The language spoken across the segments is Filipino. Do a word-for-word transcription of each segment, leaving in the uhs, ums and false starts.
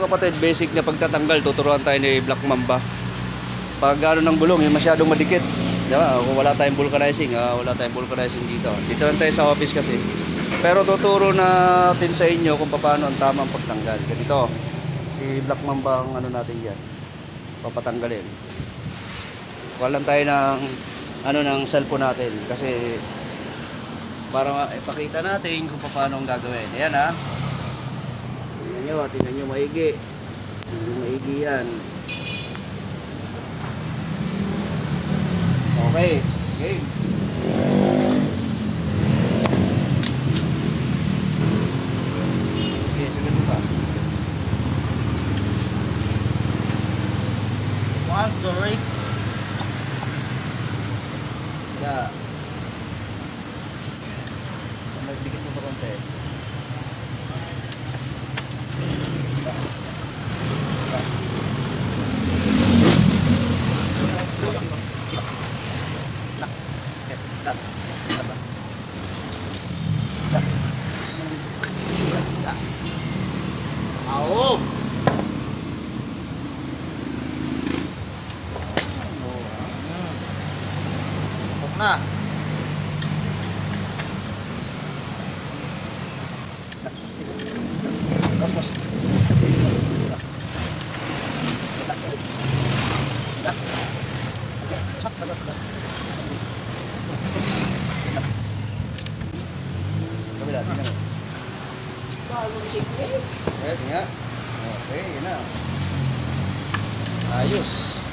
mga kapatid, basic na pagtatanggal, tuturuan tayo ni Black Mamba. Pag ano ng gulong, yung masyadong madikit, diba? Kung wala tayong vulcanizing, ah, wala tayong vulcanizing dito. Dito lang tayo sa office kasi. Pero tuturo natin sa inyo kung paano ang tamang pagtanggal. Ganito, si Black Mamba ang ano natin yan, papatanggalin. Walang tayo ng ano ng cellphone natin kasi para ipakita natin kung paano ang gagawin. Ayan ha. Tingnan nyo, tingnan nyo maigi. Tingnan maigi yan. Okay, game. Okay, sige pa. Ah, sorry. Yeah. Nagdikit mo pa konti. Ao. Na. Tapos. Kabila, tingnan mo. Bagong technique. Okay, tingnan. Okay, yun na. Ayos.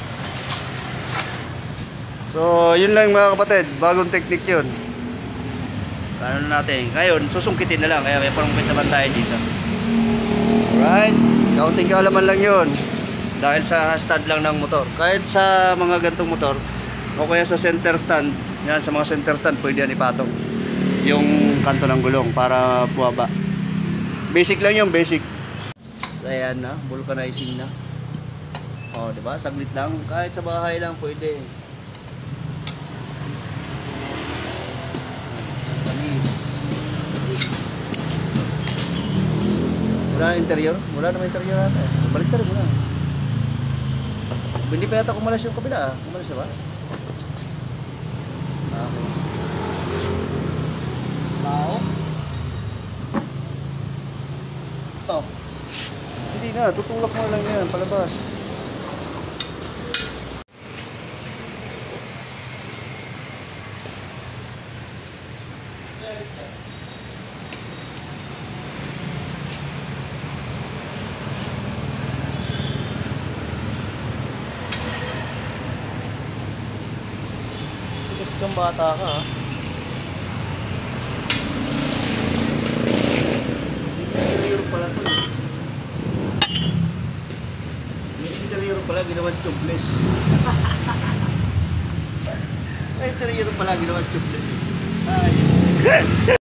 So, yun lang mga kapatid, bagong technique yun. Ano natin, ngayon, susungkitin na lang, kaya may parungkit naman tayo dito. Alright, kaunting kaalaman lang yun. Dahil sa stand lang ng motor. Kahit sa mga gantong motor, o kaya sa center stand, yan, sa mga center stand, pwede yan ipatong yung kanto ng gulong para buwaba. Basic lang yung basic. Ayan na, vulcanizing na. O, diba? Saglit lang, kahit sa bahay lang pwede. Wala na interior? Wala naman interior natin. Balik tayo muna. Hindi pa yata kumalas yung kabila ah. Kumalas siya ba? Okay. Bao. Ito. Hindi na, tutulak mo lang yan, palabas. Kung bata ka ha. Interior pala ito eh. May interior pala ginawa tubeless. May interior pala ginawa tubeless. Ay.